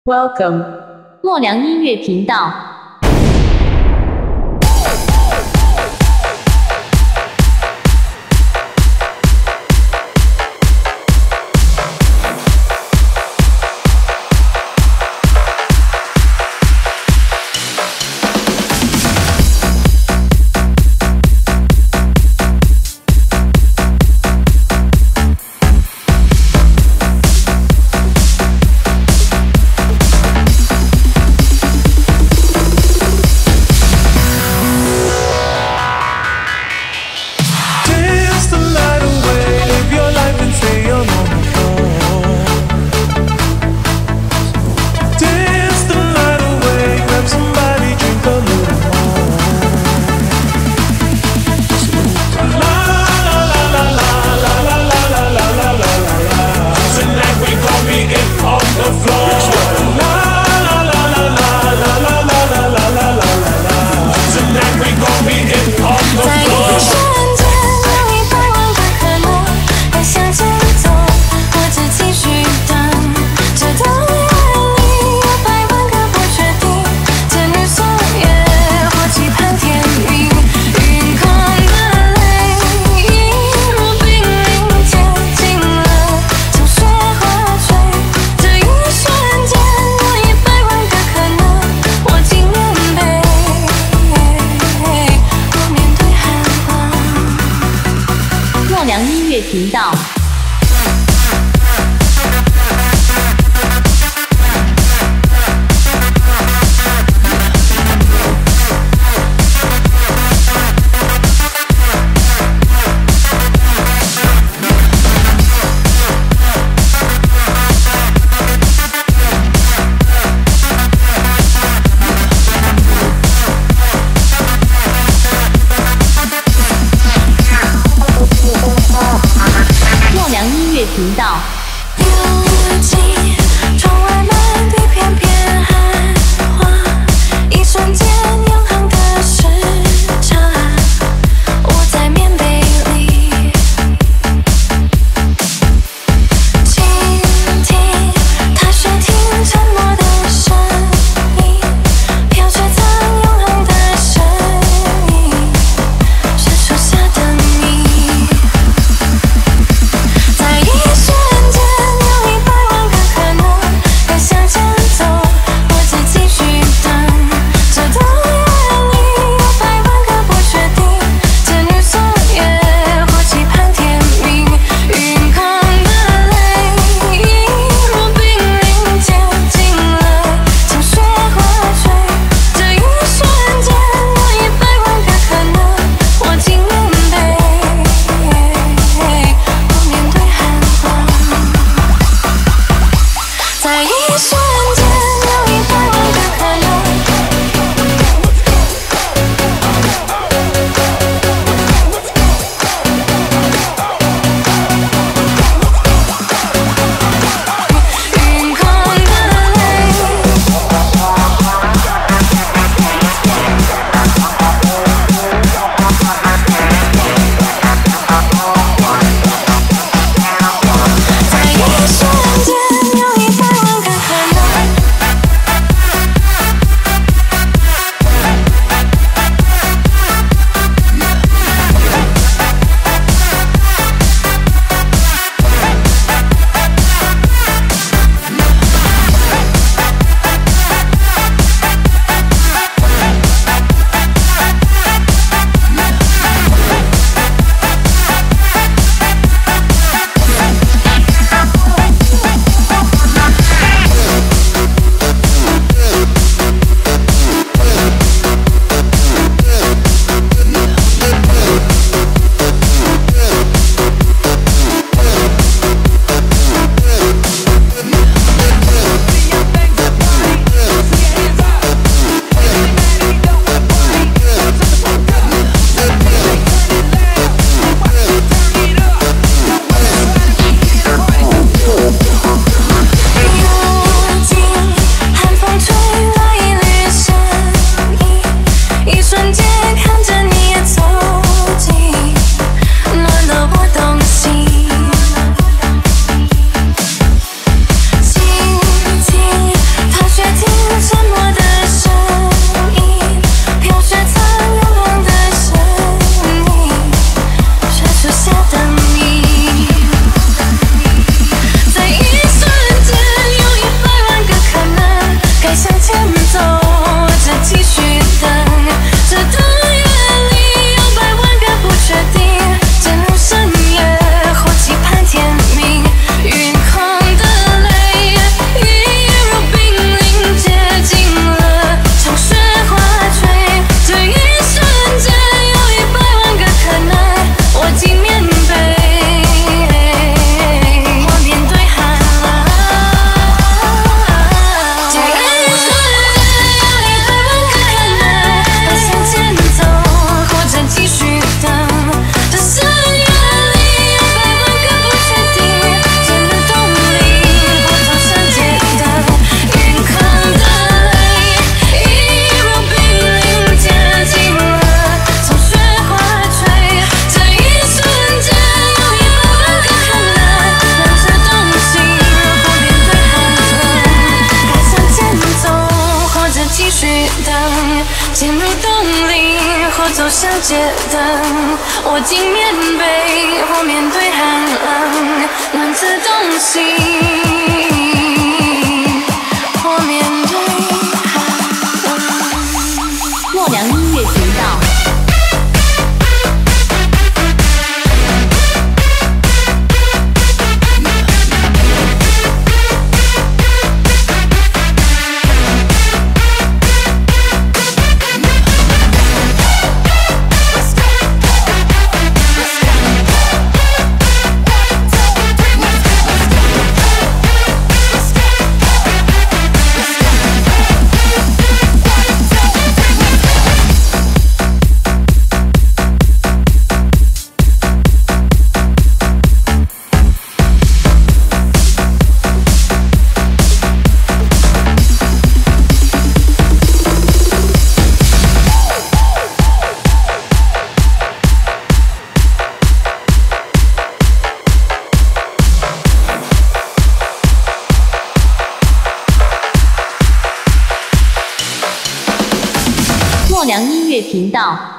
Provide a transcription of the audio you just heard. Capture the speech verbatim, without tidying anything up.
Welcome， 洛良音乐频道。音乐频道。频道。 流进窗外满地片片寒花，一瞬间永恒的时差，窝在棉被里，倾听它雪听沉默的声音，飘雪藏永恒的身影，是树下的你。在一瞬间有一百万个可能，该向前走，或者继续等。这冬夜里有百万个不确定，牵女锁月或期盼天明。晕空的泪一如冰凌，接近了像雪花坠。这一瞬间有一百万个可能，我竟能被我面对寒光。在一瞬间有一百万个可能，晕空的泪。在一瞬间有一百万个可能。 进入洞里或走向街灯，握紧棉被或面对寒冷，暖自动醒或面对寒冷。 洛良音乐频道。洛良音乐频道。